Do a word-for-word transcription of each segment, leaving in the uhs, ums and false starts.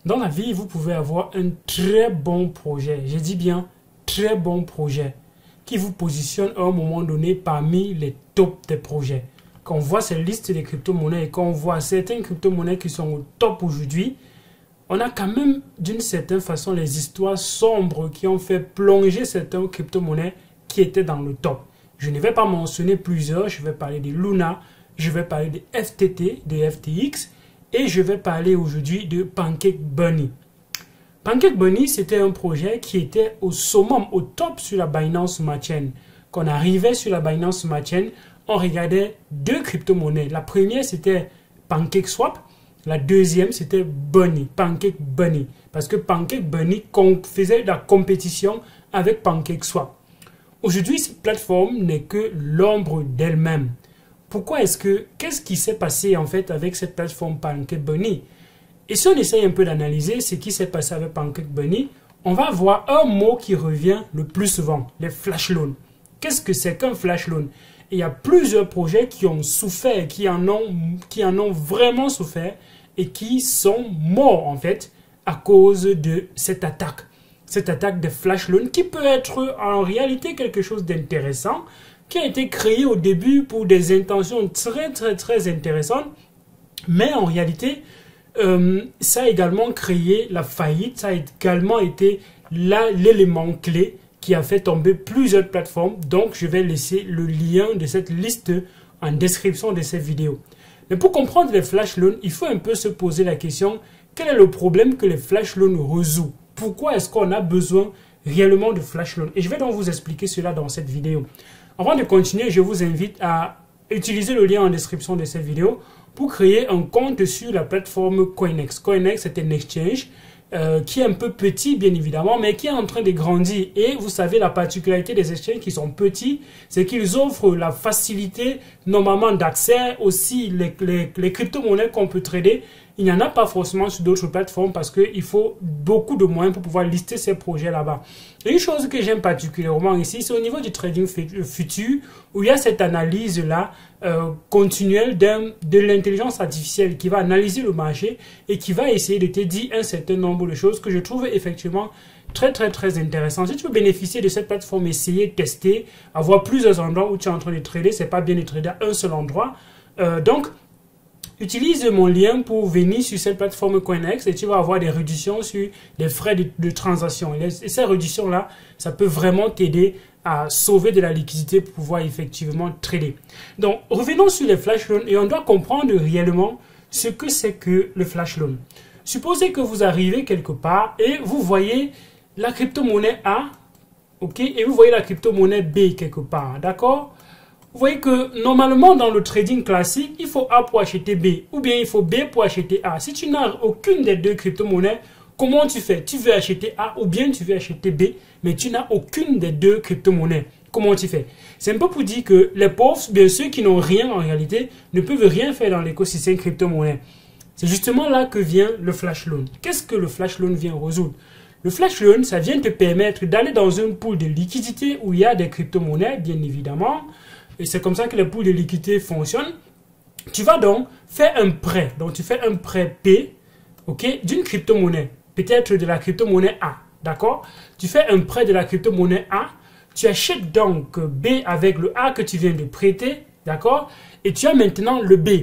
Dans la vie, vous pouvez avoir un très bon projet, je dis bien très bon projet, qui vous positionne à un moment donné parmi les tops des projets. Quand on voit ces listes des crypto-monnaies et quand on voit certaines crypto-monnaies qui sont au top aujourd'hui, on a quand même d'une certaine façon les histoires sombres qui ont fait plonger certaines crypto-monnaies qui étaient dans le top. Je ne vais pas mentionner plusieurs, je vais parler de Luna, je vais parler de F T T, de F T X et je vais parler aujourd'hui de Pancake Bunny. Pancake Bunny, c'était un projet qui était au summum, au top sur la Binance Smart Chain. Quand on arrivait sur la Binance Smart Chain, on regardait deux crypto-monnaies. La première, c'était PancakeSwap. La deuxième, c'était Bunny, Pancake Bunny. Parce que Pancake Bunny faisait la compétition avec PancakeSwap. Aujourd'hui, cette plateforme n'est que l'ombre d'elle-même. Pourquoi est-ce que, qu'est-ce qui s'est passé en fait avec cette plateforme Pancake Bunny? Et si on essaye un peu d'analyser ce qui s'est passé avec Pancake Bunny, on va voir un mot qui revient le plus souvent, les flash loans. Qu'est-ce que c'est qu'un flash loan? Et il y a plusieurs projets qui ont souffert, qui en ont, qui en ont vraiment souffert et qui sont morts en fait à cause de cette attaque. Cette attaque de flash loan qui peut être en réalité quelque chose d'intéressant, qui a été créé au début pour des intentions très très très intéressantes, mais en réalité, euh, ça a également créé la faillite, ça a également été l'élément clé qui a fait tomber plusieurs plateformes. Donc, je vais laisser le lien de cette liste en description de cette vidéo. Mais pour comprendre les flash loans, il faut un peu se poser la question, quel est le problème que les flash loans résout? Pourquoi est-ce qu'on a besoin réellement de flash loans? Et je vais donc vous expliquer cela dans cette vidéo. Avant de continuer, je vous invite à utiliser le lien en description de cette vidéo pour créer un compte sur la plateforme Coinex. Coinex, c'est un exchange Euh, qui est un peu petit bien évidemment, mais qui est en train de grandir. Et vous savez, la particularité des exchanges qui sont petits, c'est qu'ils offrent la facilité normalement d'accès aussi les, les, les crypto-monnaies qu'on peut trader. Il n'y en a pas forcément sur d'autres plateformes parce qu'il faut beaucoup de moyens pour pouvoir lister ces projets là-bas. Et une chose que j'aime particulièrement ici, c'est au niveau du trading futur, où il y a cette analyse-là euh, continuelle de l'intelligence artificielle qui va analyser le marché et qui va essayer de te dire un certain nombre de choses que je trouve effectivement très très très intéressant. Si tu veux bénéficier de cette plateforme, essayer, tester, avoir plusieurs endroits où tu es en train de trader, c'est pas bien de trader à un seul endroit. Euh, donc, utilise mon lien pour venir sur cette plateforme Coinex et tu vas avoir des réductions sur les frais de, de transaction. Et, les, et ces réductions-là, ça peut vraiment t'aider à sauver de la liquidité pour pouvoir effectivement trader. Donc, revenons sur les flash loans et on doit comprendre réellement ce que c'est que le flash loan. Supposez que vous arrivez quelque part et vous voyez la crypto-monnaie A, ok, et vous voyez la crypto-monnaie B quelque part, d'accord? Vous voyez que normalement dans le trading classique, il faut A pour acheter B ou bien il faut B pour acheter A. Si tu n'as aucune des deux crypto-monnaies, comment tu fais? Tu veux acheter A ou bien tu veux acheter B, mais tu n'as aucune des deux crypto-monnaies. Comment tu fais? C'est un peu pour dire que les pauvres, bien ceux qui n'ont rien en réalité, ne peuvent rien faire dans l'écosystème crypto-monnaie. C'est justement là que vient le flash loan. Qu'est-ce que le flash loan vient résoudre? Le flash loan, ça vient te permettre d'aller dans une pool de liquidité où il y a des crypto-monnaies, bien évidemment. Et c'est comme ça que les pools de liquidité fonctionnent. Tu vas donc faire un prêt. Donc, tu fais un prêt P, ok, d'une crypto-monnaie. Peut-être de la crypto-monnaie A, d'accord? Tu fais un prêt de la crypto-monnaie A. Tu achètes donc B avec le A que tu viens de prêter, d'accord? Et tu as maintenant le B.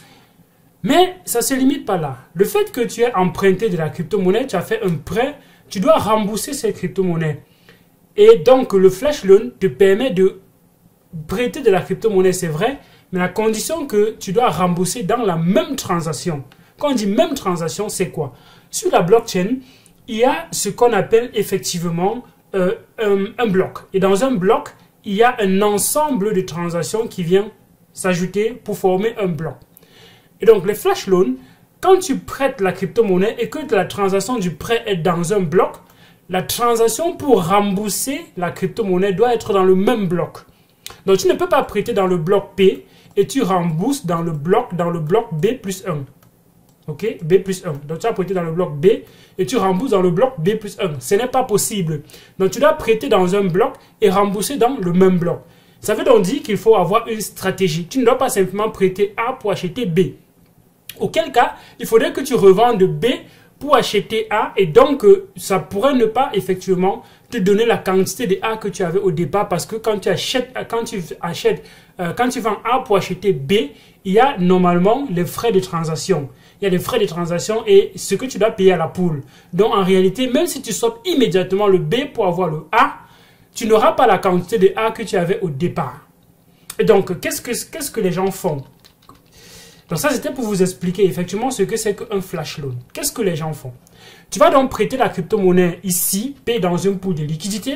Mais ça ne se limite pas là. Le fait que tu aies emprunté de la crypto-monnaie, tu as fait un prêt, tu dois rembourser cette crypto-monnaie. Et donc, le flash loan te permet de prêter de la crypto-monnaie, c'est vrai, mais la condition que tu dois rembourser dans la même transaction. Quand on dit même transaction, c'est quoi? Sur la blockchain, il y a ce qu'on appelle effectivement euh, un, un bloc. Et dans un bloc, il y a un ensemble de transactions qui vient s'ajouter pour former un bloc. Et donc, les flash loans, quand tu prêtes la crypto-monnaie et que la transaction du prêt est dans un bloc, la transaction pour rembourser la crypto-monnaie doit être dans le même bloc. Donc, tu ne peux pas prêter dans le bloc P et tu rembourses dans le bloc, dans le bloc B plus un. Ok, B plus un. Donc, tu as prêté dans le bloc B et tu rembourses dans le bloc B plus un. Ce n'est pas possible. Donc, tu dois prêter dans un bloc et rembourser dans le même bloc. Ça veut donc dire qu'il faut avoir une stratégie. Tu ne dois pas simplement prêter A pour acheter B. Auquel cas, il faudrait que tu revendes B pour acheter A, et donc euh, ça pourrait ne pas effectivement te donner la quantité de A que tu avais au départ, parce que quand tu achètes, quand tu achètes, euh, quand tu vends A pour acheter B, il y a normalement les frais de transaction. Il y a des frais de transaction et ce que tu dois payer à la poule. Donc en réalité, même si tu swaps immédiatement le B pour avoir le A, tu n'auras pas la quantité de A que tu avais au départ. Et donc, qu'est-ce que, qu'est-ce que les gens font? Donc ça, c'était pour vous expliquer effectivement ce que c'est qu'un flash loan. Qu'est-ce que les gens font? Tu vas donc prêter la crypto-monnaie ici, P, dans une pool de liquidité.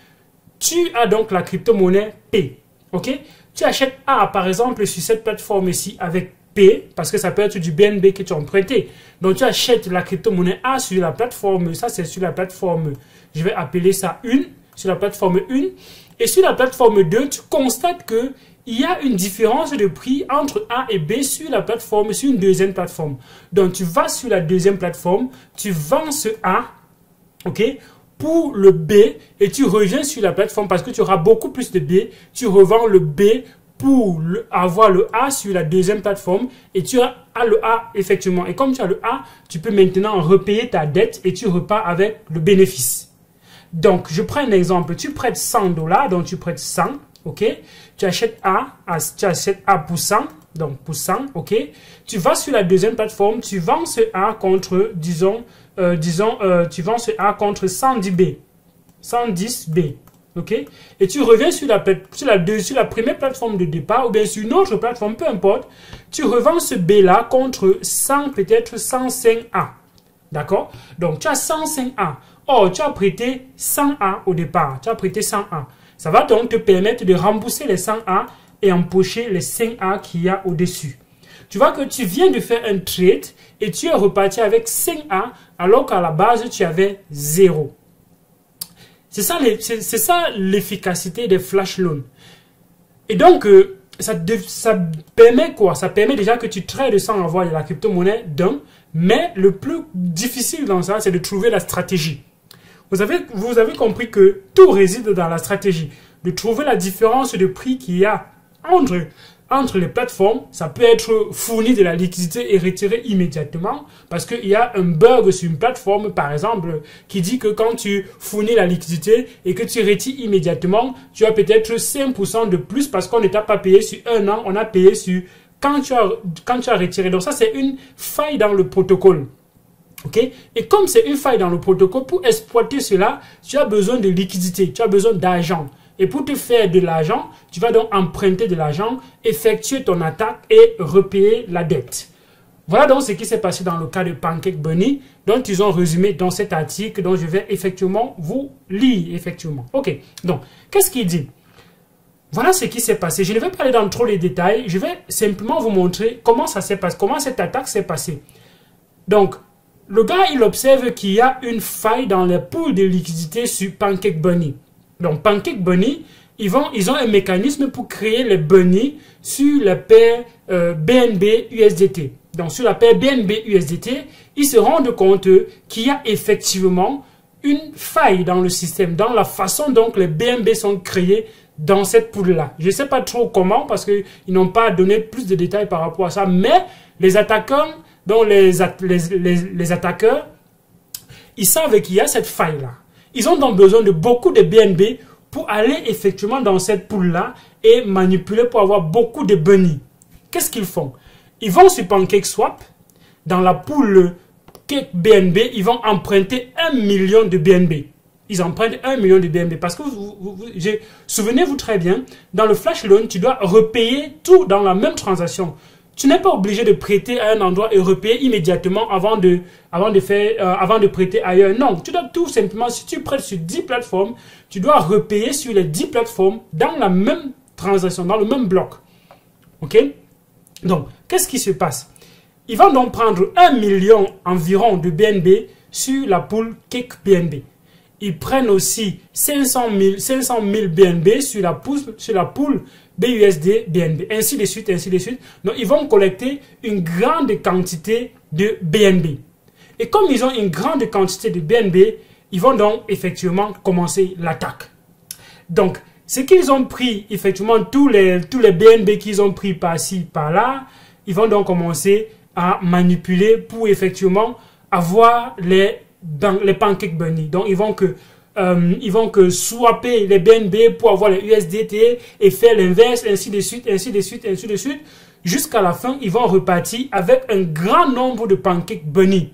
Tu as donc la crypto-monnaie P. Ok? Tu achètes A, par exemple, sur cette plateforme ici avec P, parce que ça peut être du B N B que tu as prêté. Donc, tu achètes la crypto-monnaie A sur la plateforme. Ça, c'est sur la plateforme, je vais appeler ça une, sur la plateforme un. Et sur la plateforme deux, tu constates que il y a une différence de prix entre A et B sur la plateforme, sur une deuxième plateforme. Donc, tu vas sur la deuxième plateforme, tu vends ce A, ok, pour le B, et tu reviens sur la plateforme parce que tu auras beaucoup plus de B. Tu revends le B pour le, avoir le A sur la deuxième plateforme, et tu as le A effectivement. Et comme tu as le A, tu peux maintenant repayer ta dette et tu repars avec le bénéfice. Donc, je prends un exemple. Tu prêtes cent dollars, donc tu prêtes cent. Ok, tu achètes A, tu achètes A pour cent, donc pour cent, ok. Tu vas sur la deuxième plateforme, tu vends ce A contre, disons, euh, disons, euh, tu vends ce A contre cent dix B, cent dix B, ok. Et tu reviens sur la, sur la, deux, sur la première plateforme de départ ou bien sur une autre plateforme, peu importe. Tu revends ce B là contre cent, peut-être cent cinq A, d'accord. Donc tu as cent cinq A. Or, tu as prêté cent A au départ, tu as prêté cent A. Ça va donc te permettre de rembourser les cent A et empocher les cinq A qu'il y a au-dessus. Tu vois que tu viens de faire un trade et tu es reparti avec cinq A alors qu'à la base, tu avais zéro. C'est ça, c'est ça l'efficacité des flash loans. Et donc, euh, ça, ça permet quoi? Ça permet déjà que tu trades sans avoir la crypto-monnaie d'un, mais le plus difficile dans ça, c'est de trouver la stratégie. Vous avez, vous avez compris que tout réside dans la stratégie. De trouver la différence de prix qu'il y a entre, entre les plateformes. Ça peut être fournir de la liquidité et retirer immédiatement. Parce qu'il y a un bug sur une plateforme, par exemple, qui dit que quand tu fournis la liquidité et que tu retires immédiatement, tu as peut-être cinq pour cent de plus parce qu'on ne t'a pas payé sur un an, on a payé sur quand tu as, quand tu as retiré. Donc ça, c'est une faille dans le protocole. Okay? Et comme c'est une faille dans le protocole, pour exploiter cela, tu as besoin de liquidité, tu as besoin d'argent. Et pour te faire de l'argent, tu vas donc emprunter de l'argent, effectuer ton attaque et repayer la dette. Voilà donc ce qui s'est passé dans le cas de Pancake Bunny, dont ils ont résumé dans cet article, dont je vais effectivement vous lire. Effectivement. Ok, donc, qu'est-ce qu'il dit? Voilà ce qui s'est passé. Je ne vais pas aller dans trop les détails, je vais simplement vous montrer comment ça s'est passé, comment cette attaque s'est passée. Donc, le gars, il observe qu'il y a une faille dans les pools de liquidité sur Pancake Bunny. Donc, Pancake Bunny, ils, vont, ils ont un mécanisme pour créer les bunnies sur la paire euh, B N B U S D T. Donc, sur la paire B N B U S D T, ils se rendent compte qu'il y a effectivement une faille dans le système, dans la façon dont les B N B sont créés dans cette pool-là. Je ne sais pas trop comment, parce qu'ils n'ont pas donné plus de détails par rapport à ça, mais les attaquants, donc les, les, les, les attaqueurs, ils savent qu'il y a cette faille-là. Ils ont donc besoin de beaucoup de B N B pour aller effectivement dans cette pool-là et manipuler pour avoir beaucoup de bunnies. Qu'est-ce qu'ils font? Ils vont sur PancakeSwap, dans la pool B N B, ils vont emprunter un million de B N B. Ils empruntent un million de B N B. Parce que, vous, vous, vous, souvenez-vous très bien, dans le flash loan, tu dois repayer tout dans la même transaction. Tu n'es pas obligé de prêter à un endroit et repayer immédiatement avant de, avant de, faire, euh, avant de prêter ailleurs. Non, tu dois tout simplement, si tu prêtes sur dix plateformes, tu dois repayer sur les dix plateformes dans la même transaction, dans le même bloc. OK? Donc, qu'est-ce qui se passe? Ils vont donc prendre un million environ de B N B sur la pool Cake B N B. Ils prennent aussi cinq cent mille B N B sur la pool, sur la pool B U S D B N B, ainsi de suite, ainsi de suite. Donc, ils vont collecter une grande quantité de B N B. Et comme ils ont une grande quantité de B N B, ils vont donc effectivement commencer l'attaque. Donc, ce qu'ils ont pris, effectivement, tous les, tous les B N B qu'ils ont pris par-ci, par-là, ils vont donc commencer à manipuler pour effectivement avoir les, les pancake bunny. Donc, ils vont que, euh, ils vont que swapper les B N B pour avoir les U S D T et faire l'inverse, ainsi de suite, ainsi de suite, ainsi de suite. Jusqu'à la fin, ils vont repartir avec un grand nombre de pancake bunny.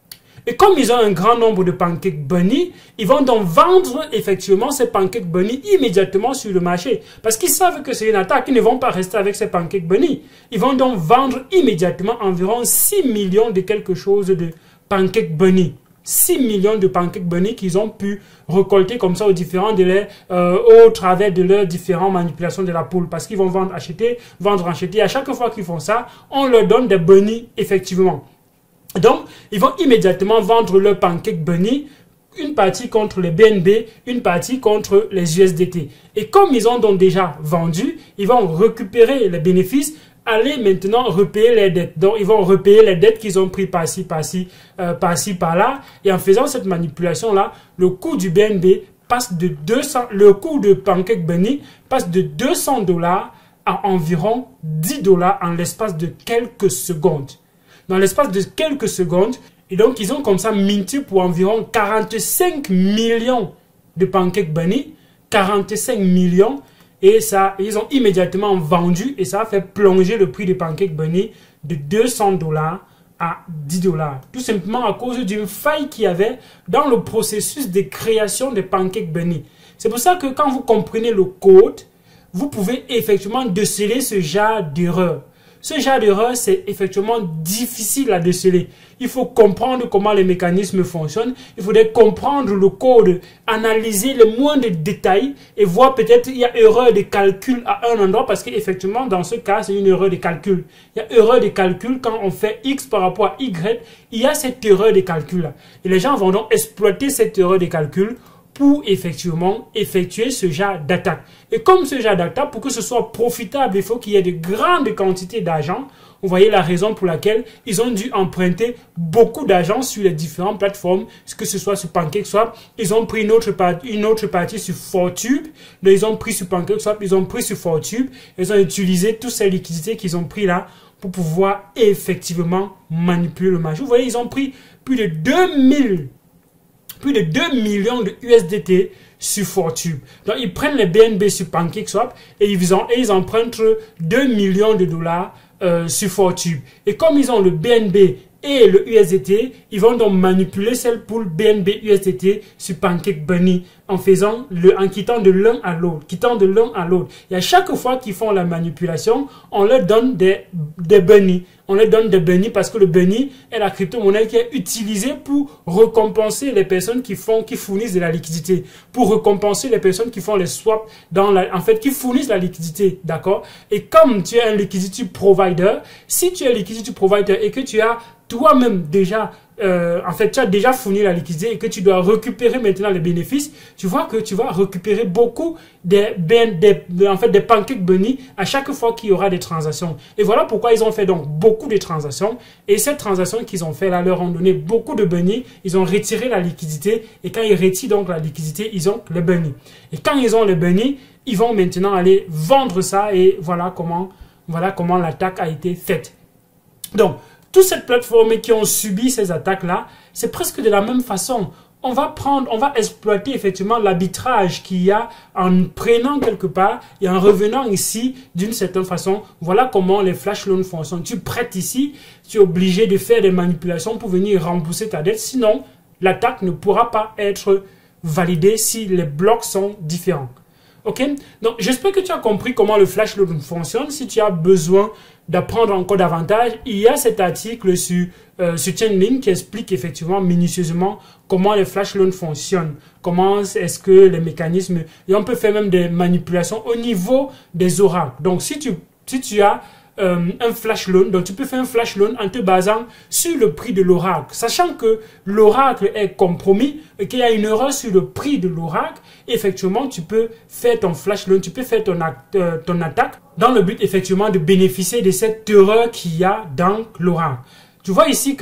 Et comme ils ont un grand nombre de pancake bunny, ils vont donc vendre effectivement ces pancake bunny immédiatement sur le marché. Parce qu'ils savent que c'est une attaque, ils ne vont pas rester avec ces pancake bunny. Ils vont donc vendre immédiatement environ six millions de quelque chose de pancake bunny. six millions de pancake bunny qu'ils ont pu récolter comme ça aux différents délais, euh, au travers de leurs différentes manipulations de la poule. Parce qu'ils vont vendre, acheter, vendre, acheter. À chaque fois qu'ils font ça, on leur donne des bunny effectivement. Donc, ils vont immédiatement vendre leur pancake bunny, une partie contre les B N B, une partie contre les U S D T. Et comme ils ont donc déjà vendu, ils vont récupérer les bénéfices, aller maintenant repayer les dettes. Donc, ils vont repayer les dettes qu'ils ont pris par-ci, par-ci, euh, par-ci, par-là. Et en faisant cette manipulation-là, le coût du B N B passe de deux cents, le coût de pancake bunny passe de deux cents dollars à environ dix dollars en l'espace de quelques secondes. Dans l'espace de quelques secondes. Et donc, ils ont comme ça minté pour environ quarante-cinq millions de pancake bunny. quarante-cinq millions. Et ça, ils ont immédiatement vendu. Et ça a fait plonger le prix des pancake bunny de deux cents dollars à dix dollars. Tout simplement à cause d'une faille qu'il y avait dans le processus de création des pancake bunny. C'est pour ça que quand vous comprenez le code, vous pouvez effectivement déceler ce genre d'erreur. Ce genre d'erreur, c'est effectivement difficile à déceler. Il faut comprendre comment les mécanismes fonctionnent. Il faudrait comprendre le code, analyser les moindres détails et voir peut-être il y a erreur de calcul à un endroit parce qu'effectivement, dans ce cas, c'est une erreur de calcul. Il y a erreur de calcul quand on fait X par rapport à Y. Il y a cette erreur de calcul-là. Et les gens vont donc exploiter cette erreur de calcul pour effectivement effectuer ce genre d'attaque. Et comme ce genre d'attaque, pour que ce soit profitable, il faut qu'il y ait de grandes quantités d'argent. Vous voyez la raison pour laquelle ils ont dû emprunter beaucoup d'argent sur les différentes plateformes, que ce soit sur PancakeSwap. Ils ont pris une autre, partie, une autre partie sur four tube. Ils ont pris sur PancakeSwap, ils ont pris sur four tube. Ils ont utilisé toutes ces liquidités qu'ils ont pris là pour pouvoir effectivement manipuler le marché. Vous voyez, ils ont pris plus de deux mille plus de deux millions de U S D T sur four tube. Donc, ils prennent les B N B sur PancakeSwap et ils, ont, et ils empruntent deux millions de dollars euh, sur four tube. Et comme ils ont le B N B et le U S D T, ils vont donc manipuler cette pool B N B U S D T sur Pancake Bunny en faisant le, en quittant de l'un à l'autre, quittant de l'un à l'autre. Et à chaque fois qu'ils font la manipulation, on leur donne des, des bunny. On leur donne des bunny parce que le bunny est la crypto-monnaie qui est utilisée pour récompenser les personnes qui font, qui fournissent de la liquidité, pour récompenser les personnes qui font les swaps dans la, en fait, qui fournissent la liquidité, d'accord? Et comme tu es un liquidity provider, si tu es un liquidity provider et que tu as toi-même déjà, euh, en fait, tu as déjà fourni la liquidité et que tu dois récupérer maintenant les bénéfices, tu vois que tu vas récupérer beaucoup des, des, des, en fait, des pancake bunny à chaque fois qu'il y aura des transactions. Et voilà pourquoi ils ont fait donc beaucoup de transactions. Et ces transactions qu'ils ont fait là leur ont donné beaucoup de bunny. Ils ont retiré la liquidité et quand ils retirent donc la liquidité, ils ont les bunny. Et quand ils ont les bunny, ils vont maintenant aller vendre ça et voilà comment, voilà comment l'attaque a été faite. Donc, toutes ces plateformes qui ont subi ces attaques-là, c'est presque de la même façon. On va prendre, on va exploiter effectivement l'arbitrage qu'il y a en prenant quelque part et en revenant ici d'une certaine façon. Voilà comment les flash loans fonctionnent. Tu prêtes ici, tu es obligé de faire des manipulations pour venir rembourser ta dette. Sinon, l'attaque ne pourra pas être validée si les blocs sont différents. Ok? Donc, j'espère que tu as compris comment le flash loan fonctionne. Si tu as besoin d'apprendre encore davantage, il y a cet article sur, euh, sur Chainlink qui explique effectivement minutieusement comment les flash loans fonctionnent, comment est-ce que les mécanismes, et on peut faire même des manipulations au niveau des oracles. Donc, si tu, si tu as euh, un flash loan, donc tu peux faire un flash loan en te basant sur le prix de l'oracle, sachant que l'oracle est compromis et qu'il y a une erreur sur le prix de l'oracle, effectivement, tu peux faire ton flash loan, tu peux faire ton, acte, euh, ton attaque dans le but effectivement de bénéficier de cette erreur qu'il y a dans l'oracle. Tu vois ici que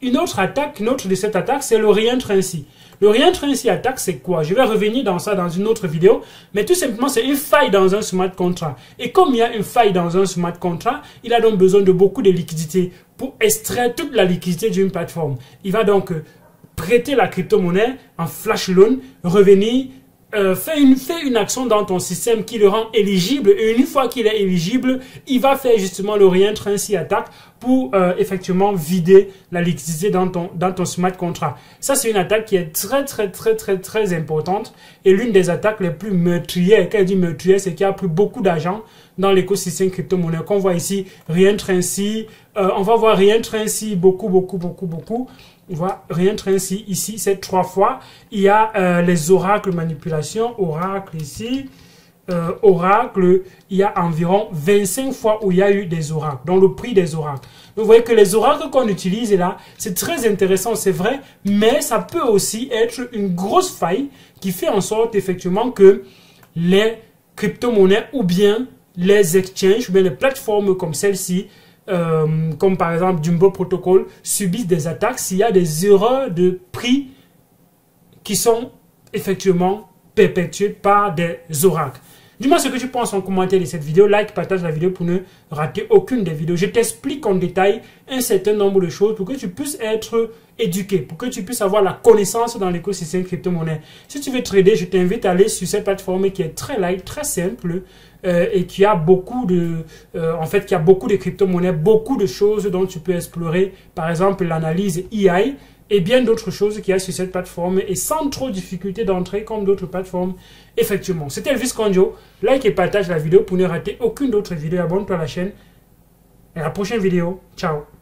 une autre attaque, une autre de cette attaque, c'est le réentre ainsi. Le réentre ainsi attaque, c'est quoi? Je vais revenir dans ça dans une autre vidéo, mais tout simplement, c'est une faille dans un smart contract. Et comme il y a une faille dans un smart contract, il a donc besoin de beaucoup de liquidités pour extraire toute la liquidité d'une plateforme. Il va donc euh, prêter la crypto-monnaie en flash loan, revenir, euh, faire, une, faire une action dans ton système qui le rend éligible. Et une fois qu'il est éligible, il va faire justement le réentre ainsi attaque pour euh, effectivement vider la liquidité dans ton, dans ton smart contract. Ça, c'est une attaque qui est très, très, très, très, très importante et l'une des attaques les plus meurtrières. Quand je dis meurtrière, c'est qu'il y a plus beaucoup d'argent dans l'écosystème crypto-monnaie. Qu'on voit ici, réentre ainsi, euh, on va voir réentre ainsi beaucoup, beaucoup, beaucoup, beaucoup. On voit réentre ainsi ici, c'est trois fois. Il y a euh, les oracles manipulation, oracle ici. Euh, oracle, il y a environ vingt-cinq fois où il y a eu des oracles, donc le prix des oracles. Donc, vous voyez que les oracles qu'on utilise là, c'est très intéressant, c'est vrai, mais ça peut aussi être une grosse faille qui fait en sorte effectivement que les crypto-monnaies ou bien les exchanges ou bien les plateformes comme celle-ci, euh, comme par exemple Jumbo Protocol, subissent des attaques s'il y a des erreurs de prix qui sont effectivement perpétuées par des oracles. Dis-moi ce que tu penses en commentaire de cette vidéo. Like, partage la vidéo pour ne rater aucune des vidéos. Je t'explique en détail un certain nombre de choses pour que tu puisses être éduqué, pour que tu puisses avoir la connaissance dans l'écosystème crypto-monnaie. Si tu veux trader, je t'invite à aller sur cette plateforme qui est très light, très simple euh, et qui a beaucoup de, euh, en fait, qui a beaucoup de crypto-monnaies, beaucoup de choses dont tu peux explorer. Par exemple, l'analyse E I et bien d'autres choses qu'il y a sur cette plateforme et sans trop de difficulté d'entrée comme d'autres plateformes. Effectivement, c'était Elvis Konjo. Like et partage la vidéo pour ne rater aucune autre vidéo. Abonne-toi à la chaîne. Et à la prochaine vidéo. Ciao.